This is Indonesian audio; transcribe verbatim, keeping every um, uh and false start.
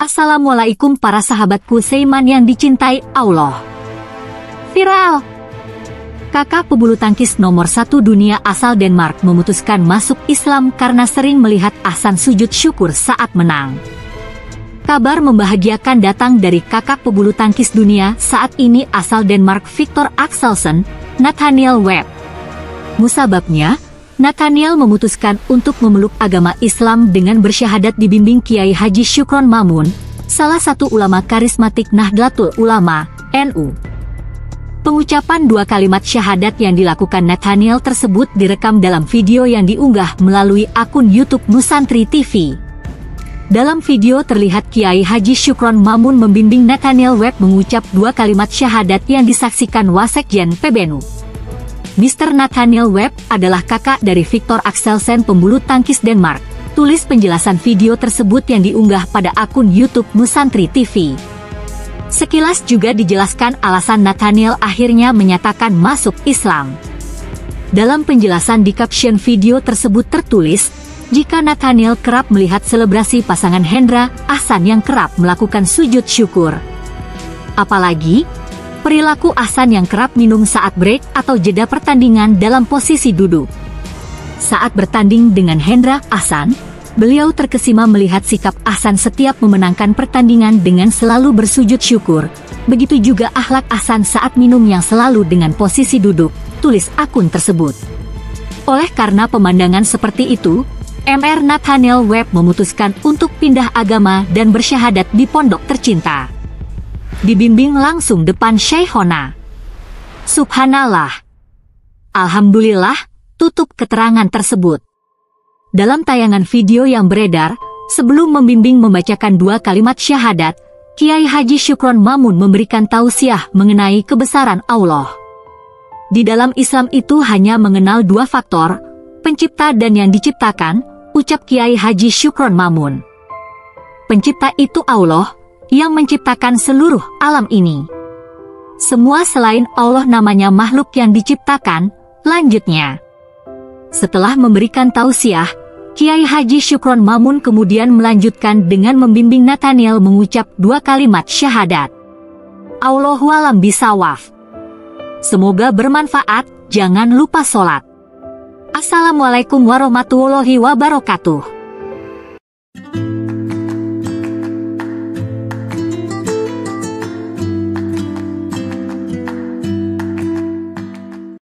Assalamualaikum para sahabatku seiman yang dicintai Allah. Viral. Kakak pebulu tangkis nomor satu dunia asal Denmark memutuskan masuk Islam karena sering melihat azan sujud syukur saat menang. Kabar membahagiakan datang dari kakak pebulu tangkis dunia saat ini asal Denmark Viktor Axelsen, Nathaniel Webb. Musababnya, Nathaniel memutuskan untuk memeluk agama Islam dengan bersyahadat dibimbing Kiai Haji Syukron Mamun, salah satu ulama karismatik Nahdlatul Ulama, N U. Pengucapan dua kalimat syahadat yang dilakukan Nathaniel tersebut direkam dalam video yang diunggah melalui akun YouTube Nusantri T V. Dalam video terlihat Kiai Haji Syukron Mamun membimbing Nathaniel Webb mengucap dua kalimat syahadat yang disaksikan Wasekjen P B N U. Mister Nathaniel Webb adalah kakak dari Viktor Axelsen pembulu tangkis Denmark. Tulis penjelasan video tersebut yang diunggah pada akun YouTube Nusantri T V. Sekilas juga dijelaskan alasan Nathaniel akhirnya menyatakan masuk Islam. Dalam penjelasan di caption video tersebut tertulis, jika Nathaniel kerap melihat selebrasi pasangan Hendra, Ahsan yang kerap melakukan sujud syukur. Apalagi, perilaku Ahsan yang kerap minum saat break atau jeda pertandingan dalam posisi duduk. Saat bertanding dengan Hendra Ahsan, beliau terkesima melihat sikap Ahsan setiap memenangkan pertandingan dengan selalu bersujud syukur. Begitu juga akhlak Ahsan saat minum yang selalu dengan posisi duduk, tulis akun tersebut. Oleh karena pemandangan seperti itu, M R Nathaniel Webb memutuskan untuk pindah agama dan bersyahadat di pondok tercinta. Dibimbing langsung depan Syekhona. Subhanallah. Alhamdulillah, tutup keterangan tersebut. Dalam tayangan video yang beredar, sebelum membimbing membacakan dua kalimat syahadat, Kiai Haji Syukron Mamun memberikan tausiah mengenai kebesaran Allah. Di dalam Islam itu hanya mengenal dua faktor, pencipta dan yang diciptakan, ucap Kiai Haji Syukron Mamun. Pencipta itu Allah, yang menciptakan seluruh alam ini. Semua selain Allah namanya makhluk yang diciptakan, lanjutnya. Setelah memberikan tausiah, Kiai Haji Syukron Mamun kemudian melanjutkan dengan membimbing Nathaniel mengucap dua kalimat syahadat. Allahualam bisawab. Semoga bermanfaat, jangan lupa sholat. Assalamualaikum warahmatullahi wabarakatuh.